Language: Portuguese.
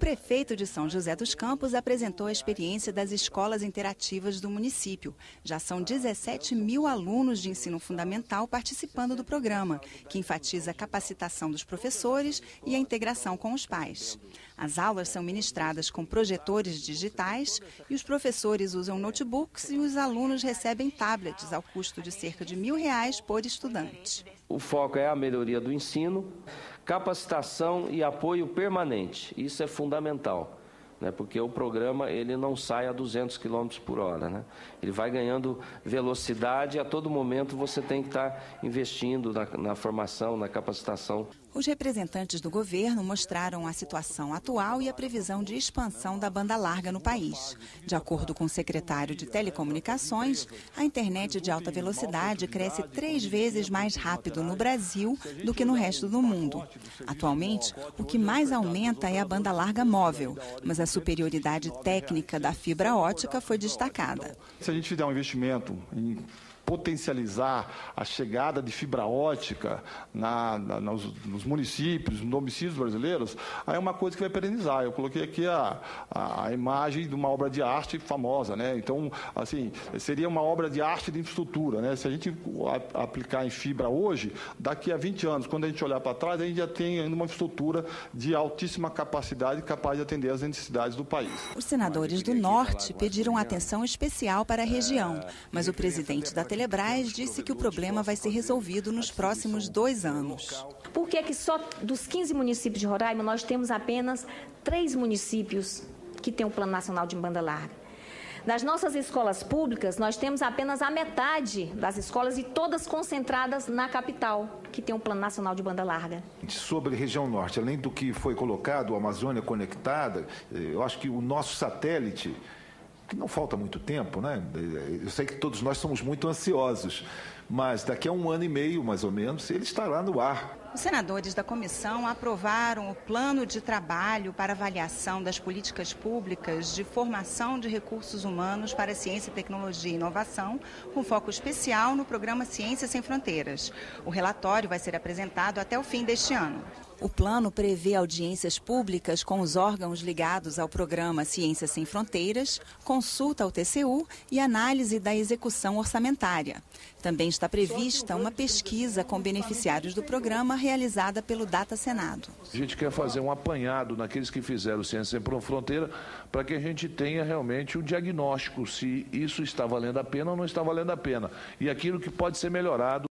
prefeito de São José dos Campos apresentou a experiência das escolas interativas do município. Já são 17 mil alunos de ensino fundamental participando do programa, que enfatiza a capacitação dos professores e a integração com os pais. As aulas são ministradas com projetores digitais e os professores usam notebooks e os alunos recebem tablets ao custo de cerca de R$ 1.000 por estudante. O foco é a melhoria do ensino, capacitação e apoio permanente. Isso é fundamental, né? Porque o programa ele não sai a 200 km por hora, né? Ele vai ganhando velocidade e a todo momento você tem que estar investindo na formação, na capacitação. Os representantes do governo mostraram a situação atual e a previsão de expansão da banda larga no país. De acordo com o secretário de Telecomunicações, a internet de alta velocidade cresce 3 vezes mais rápido no Brasil do que no resto do mundo. Atualmente, o que mais aumenta é a banda larga móvel, mas a superioridade técnica da fibra ótica foi destacada. Se a gente fizer um investimento em potencializar a chegada de fibra ótica nos municípios, nos domicílios brasileiros, aí é uma coisa que vai perenizar. Eu coloquei aqui a imagem de uma obra de arte famosa, né? Então, assim, seria uma obra de arte de infraestrutura, né? Se a gente aplicar em fibra hoje, daqui a 20 anos, quando a gente olhar para trás, a gente já tem ainda uma infraestrutura de altíssima capacidade capaz de atender às necessidades do país. Os senadores do Norte pediram atenção especial para a região, mas o presidente da Telebrás disse que o problema vai ser resolvido nos próximos 2 anos. Por que só dos 15 municípios de Roraima nós temos apenas 3 municípios que têm um plano nacional de banda larga? Das nossas escolas públicas, nós temos apenas a metade das escolas e todas concentradas na capital, que tem um plano nacional de banda larga. Sobre a região norte, além do que foi colocado, a Amazônia conectada, eu acho que o nosso satélite, que não falta muito tempo, né? Eu sei que todos nós somos muito ansiosos, mas daqui a 1 ano e meio, mais ou menos, ele estará no ar. Os senadores da comissão aprovaram o plano de trabalho para avaliação das políticas públicas de formação de recursos humanos para ciência, tecnologia e inovação, com foco especial no programa Ciência Sem Fronteiras. O relatório vai ser apresentado até o fim deste ano. O plano prevê audiências públicas com os órgãos ligados ao programa Ciência Sem Fronteiras, consulta ao TCU e análise da execução orçamentária. Também está prevista uma pesquisa com beneficiários do programa realizada pelo Data Senado. A gente quer fazer um apanhado naqueles que fizeram Ciência Sem Fronteira para que a gente tenha realmente um diagnóstico se isso está valendo a pena ou não está valendo a pena e aquilo que pode ser melhorado.